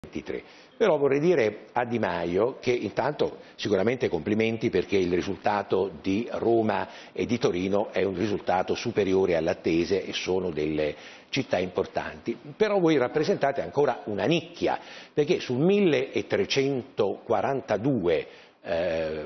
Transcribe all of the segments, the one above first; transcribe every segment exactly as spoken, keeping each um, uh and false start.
ventitré. Però vorrei dire a Di Maio che intanto sicuramente complimenti, perché il risultato di Roma e di Torino è un risultato superiore alle attese e sono delle città importanti. Però voi rappresentate ancora una nicchia, perché su milletrecentoquarantadue eh,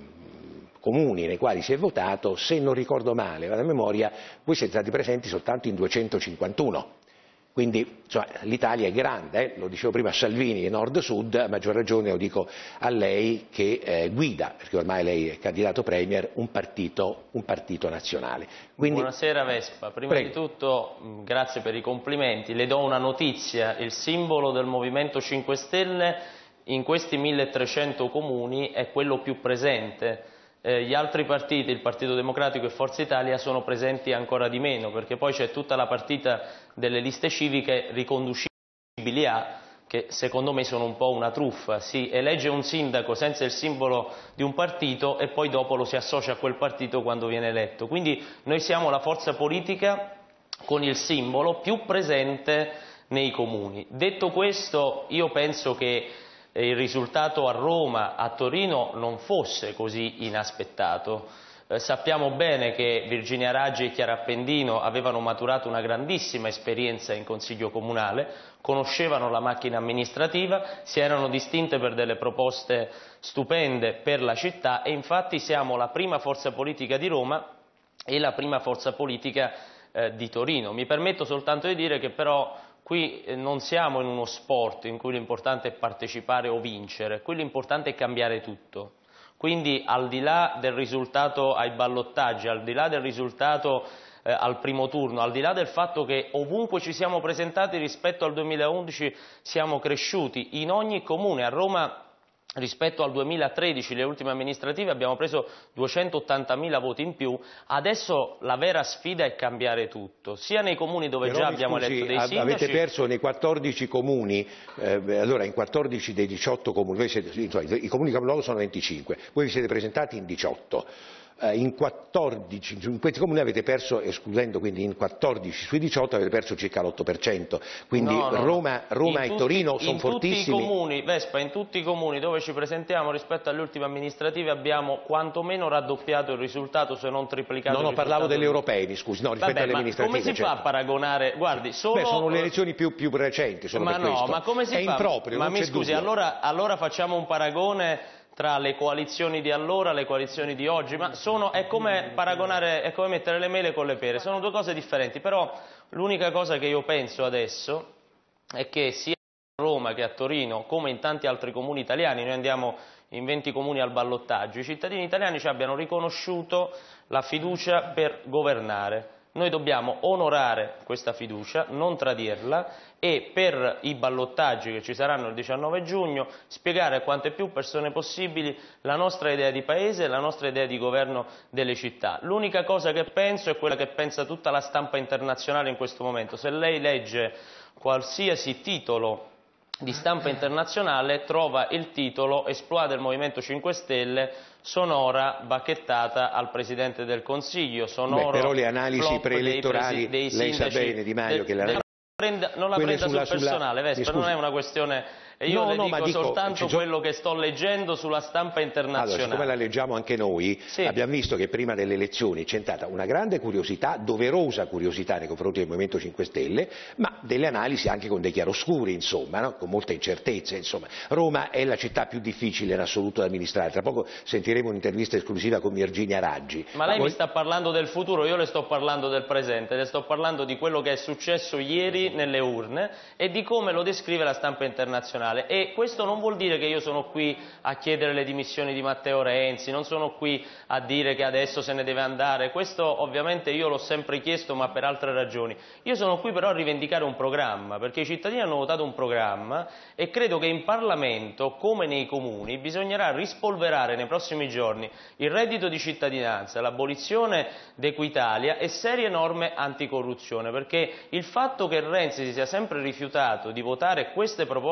comuni nei quali si è votato, se non ricordo male, vado a memoria, voi siete stati presenti soltanto in duecentocinquantuno. Quindi l'Italia è grande, eh? Lo dicevo prima a Salvini, nord-sud, a maggior ragione lo dico a lei che eh, guida, perché ormai lei è candidato premier, un partito, un partito nazionale. Quindi... Buonasera Vespa, prima Prego. di tutto grazie per i complimenti, le do una notizia: il simbolo del Movimento cinque Stelle in questi milletrecento comuni è quello più presente. Eh, gli altri partiti, il Partito Democratico e Forza Italia, sono presenti ancora di meno, perché poi c'è tutta la partita delle liste civiche riconducibili a, che secondo me sono un po' una truffa. Si elegge un sindaco senza il simbolo di un partito e poi dopo lo si associa a quel partito quando viene eletto. Quindi noi siamo la forza politica con il simbolo più presente nei comuni. Detto questo, io penso che il risultato a Roma, a Torino non fosse così inaspettato. Eh, sappiamo bene che Virginia Raggi e Chiara Appendino avevano maturato una grandissima esperienza in Consiglio Comunale, conoscevano la macchina amministrativa, si erano distinte per delle proposte stupende per la città e infatti siamo la prima forza politica di Roma e la prima forza politica eh, di Torino. Mi permetto soltanto di dire che però qui non siamo in uno sport in cui l'importante è partecipare o vincere, qui l'importante è cambiare tutto. Quindi al di là del risultato ai ballottaggi, al di là del risultato eh, al primo turno, al di là del fatto che ovunque ci siamo presentati rispetto al duemilaundici siamo cresciuti, in ogni comune, a Roma rispetto al duemilatredici, le ultime amministrative, abbiamo preso duecentottantamila voti in più. Adesso la vera sfida è cambiare tutto, sia nei comuni dove Però, già abbiamo scusi, eletto dei sindaci. Avete perso nei quattordici comuni, eh, allora in quattordici dei diciotto comuni, voi siete, insomma, i comuni capoluogo sono venticinque, voi vi siete presentati in diciotto. In quattordici, in questi comuni avete perso, escludendo quindi in quattordici sui diciotto, avete perso circa l'otto per cento, quindi no, no, Roma, Roma e tutti, Torino sono fortissimi. In tutti i comuni, Vespa, in tutti i comuni dove ci presentiamo rispetto alle ultime amministrative abbiamo quantomeno raddoppiato il risultato, se non triplicato. No, no, il parlavo delle di... europee, mi scusi, no, rispetto Vabbè, alle ma amministrative. come si certo. fa a paragonare? Guardi, solo... Beh, sono le elezioni più, più recenti, sono ma per no, questo. ma come si È fa? improprio, ma non mi c'è scusi, dubbio. allora, allora facciamo un paragone tra le coalizioni di allora e le coalizioni di oggi, ma sono, è come paragonare, è come mettere le mele con le pere, sono due cose differenti. Però l'unica cosa che io penso adesso è che sia a Roma che a Torino, come in tanti altri comuni italiani, noi andiamo in venti comuni al ballottaggio, i cittadini italiani ci abbiano riconosciuto la fiducia per governare. Noi dobbiamo onorare questa fiducia, non tradirla, e per i ballottaggi che ci saranno il diciannove giugno spiegare a quante più persone possibili la nostra idea di paese e la nostra idea di governo delle città. L'unica cosa che penso è quella che pensa tutta la stampa internazionale in questo momento. Se lei legge qualsiasi titolo di stampa internazionale trova il titolo "Esploit del Movimento cinque Stelle, sonora bacchettata al Presidente del Consiglio". Sonoro. Beh, però le analisi preelettorali, dei, dei lei sa bene Di Maio de, che le de, prenda, non la prenda sulla, sul personale, sulla... Vespa, non è una questione... E io no, le no, dico, ma dico soltanto sono... quello che sto leggendo sulla stampa internazionale. Allora, siccome la leggiamo anche noi, sì, abbiamo visto che prima delle elezioni c'è stata una grande curiosità, doverosa curiosità nei confronti del Movimento cinque Stelle, ma delle analisi anche con dei chiaroscuri, insomma, no? Con molte incertezze. Insomma. Roma è la città più difficile in assoluto da amministrare. Tra poco sentiremo un'intervista esclusiva con Virginia Raggi. Ma lei ma mi voi... sta parlando del futuro, io le sto parlando del presente, le sto parlando di quello che è successo ieri nelle urne e di come lo descrive la stampa internazionale. E questo non vuol dire che io sono qui a chiedere le dimissioni di Matteo Renzi, non sono qui a dire che adesso se ne deve andare, questo ovviamente io l'ho sempre chiesto ma per altre ragioni. Io sono qui però a rivendicare un programma, perché i cittadini hanno votato un programma e credo che in Parlamento, come nei comuni, bisognerà rispolverare nei prossimi giorni il reddito di cittadinanza, l'abolizione d'Equitalia e serie norme anticorruzione, perché il fatto che Renzi si sia sempre rifiutato di votare queste proposte del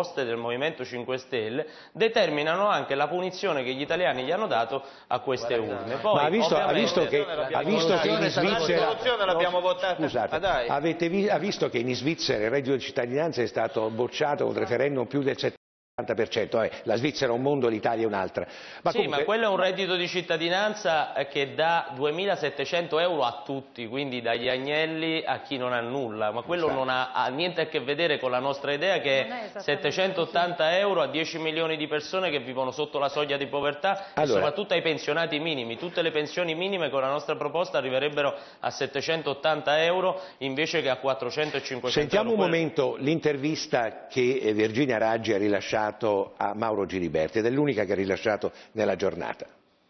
Movimento cinque Stelle, determinano anche la punizione che gli italiani gli hanno dato a queste urne. Poi, ma ha visto, ovviamente... ha visto che, ha visto che in Svizzera l'abbiamo votata. Scusate, dai. avete vi, ha visto che in Svizzera il reddito di cittadinanza è stato bocciato con referendum più del settanta per cento, eh, la Svizzera è un mondo, l'Italia è un'altra. Ma sì, comunque... ma quello è un reddito di cittadinanza che dà duemilasettecento euro a tutti, quindi dagli agnelli a chi non ha nulla, ma quello Esatto. non ha, ha niente a che vedere con la nostra idea che è settecentottanta euro a dieci milioni di persone che vivono sotto la soglia di povertà allora... e soprattutto ai pensionati minimi. Tutte le pensioni minime con la nostra proposta arriverebbero a settecentottanta euro invece che a quattrocento e cinquecento Sentiamo euro. un momento l'intervista che Virginia Raggi ha rilasciato a Mauro Giliberti, ed è l'unica che ha rilasciato nella giornata.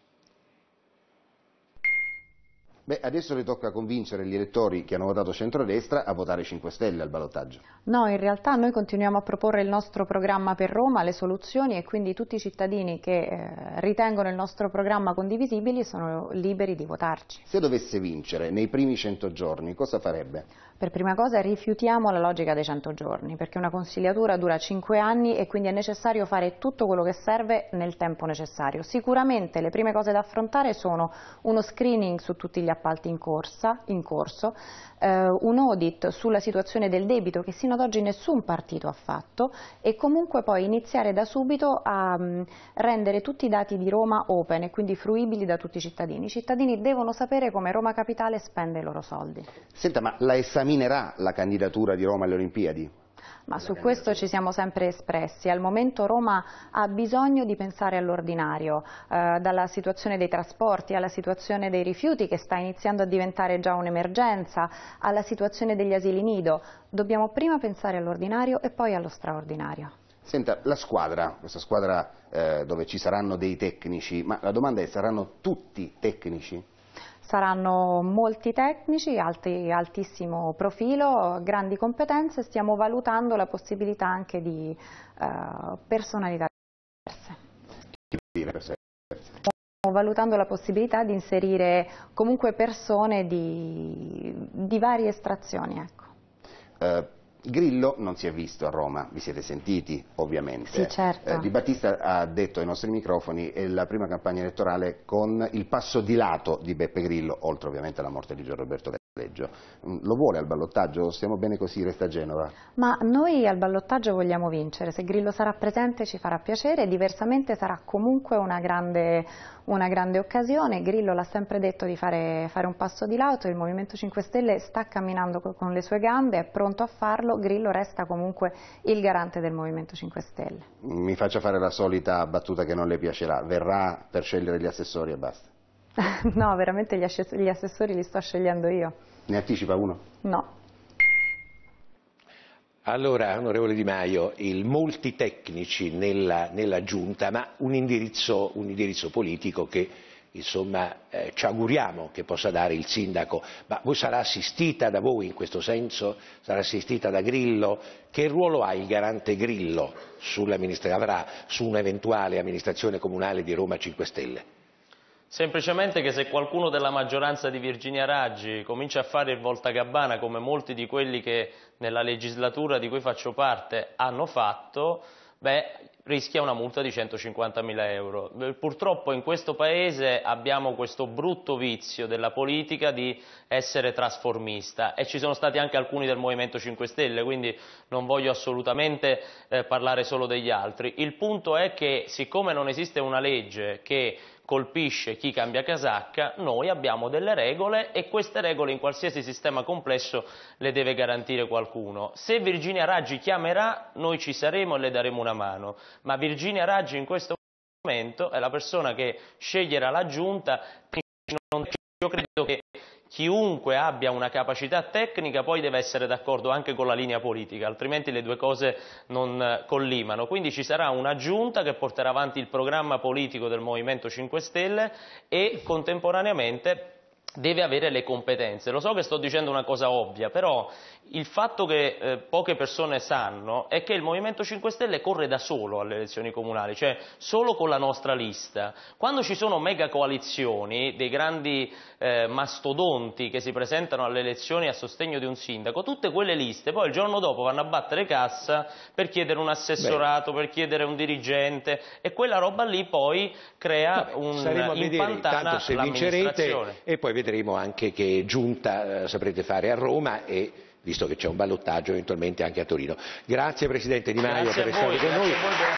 Beh, adesso le tocca convincere gli elettori che hanno votato centrodestra a votare cinque Stelle al ballottaggio. No, in realtà noi continuiamo a proporre il nostro programma per Roma, le soluzioni, e quindi tutti i cittadini che eh, ritengono il nostro programma condivisibili sono liberi di votarci. Se dovesse vincere nei primi cento giorni, cosa farebbe? Per prima cosa rifiutiamo la logica dei cento giorni, perché una consigliatura dura cinque anni e quindi è necessario fare tutto quello che serve nel tempo necessario. Sicuramente le prime cose da affrontare sono uno screening su tutti gli appalti in, corsa, in corso, eh, un audit sulla situazione del debito che sino ad oggi nessun partito ha fatto, e comunque poi iniziare da subito a mh, rendere tutti i dati di Roma open e quindi fruibili da tutti i cittadini. I cittadini devono sapere come Roma Capitale spende i loro soldi. Senta, ma la esaminerà la candidatura di Roma alle Olimpiadi? Ma su questo ci siamo sempre espressi. Al momento Roma ha bisogno di pensare all'ordinario, eh, dalla situazione dei trasporti alla situazione dei rifiuti che sta iniziando a diventare già un'emergenza, alla situazione degli asili nido. Dobbiamo prima pensare all'ordinario e poi allo straordinario. Senta, la squadra, questa squadra eh, dove ci saranno dei tecnici, ma la domanda è: saranno tutti tecnici? Saranno molti tecnici, alti, altissimo profilo, grandi competenze, stiamo valutando la possibilità anche di uh, personalità diverse. Stiamo valutando la possibilità di inserire comunque persone di, di varie estrazioni. Ecco. Uh, Grillo non si è visto a Roma, vi siete sentiti ovviamente. Sì, certo. Eh, Di Battista ha detto ai nostri microfoni è la prima campagna elettorale con il passo di lato di Beppe Grillo, oltre ovviamente alla morte di Gian Roberto Leggio. Lo vuole al ballottaggio? Stiamo bene così, resta a Genova? Ma noi al ballottaggio vogliamo vincere, se Grillo sarà presente ci farà piacere, diversamente sarà comunque una grande, una grande occasione. Grillo l'ha sempre detto di fare, fare un passo di lato, il Movimento cinque Stelle sta camminando con le sue gambe, è pronto a farlo, Grillo resta comunque il garante del Movimento cinque Stelle. Mi faccia fare la solita battuta che non le piacerà, verrà per scegliere gli assessori e basta? No, veramente gli, assess gli assessori li sto scegliendo io. Ne anticipa uno? No. Allora, onorevole Di Maio, il molti tecnici nella, nella Giunta, ma un indirizzo, un indirizzo politico che insomma eh, ci auguriamo che possa dare il sindaco. Ma voi sarà assistita da voi in questo senso? Sarà assistita da Grillo? Che ruolo ha il garante Grillo avrà su un'eventuale amministrazione comunale di Roma cinque Stelle? Semplicemente che se qualcuno della maggioranza di Virginia Raggi comincia a fare il voltagabbana come molti di quelli che nella legislatura di cui faccio parte hanno fatto, beh, rischia una multa di centocinquantamila euro. Purtroppo in questo Paese abbiamo questo brutto vizio della politica di essere trasformista e ci sono stati anche alcuni del Movimento cinque Stelle, quindi non voglio assolutamente eh, parlare solo degli altri. Il punto è che siccome non esiste una legge che colpisce chi cambia casacca, noi abbiamo delle regole e queste regole in qualsiasi sistema complesso le deve garantire qualcuno. Se Virginia Raggi chiamerà, noi ci saremo e le daremo una mano, ma Virginia Raggi in questo momento è la persona che sceglierà la giunta. Io credo che chiunque abbia una capacità tecnica poi deve essere d'accordo anche con la linea politica, altrimenti le due cose non collimano. Quindi ci sarà una giunta che porterà avanti il programma politico del Movimento cinque Stelle e contemporaneamente deve avere le competenze. Lo so che sto dicendo una cosa ovvia, però Il fatto che eh, poche persone sanno è che il Movimento cinque Stelle corre da solo alle elezioni comunali, cioè solo con la nostra lista. Quando ci sono mega coalizioni, dei grandi eh, mastodonti che si presentano alle elezioni a sostegno di un sindaco, tutte quelle liste poi il giorno dopo vanno a battere cassa per chiedere un assessorato, Beh. per chiedere un dirigente, e quella roba lì poi crea Vabbè, un impantana se vincerete, e poi vedremo anche che giunta eh, saprete fare a Roma, e visto che c'è un ballottaggio eventualmente anche a Torino. Grazie Presidente Di Maio per essere con noi.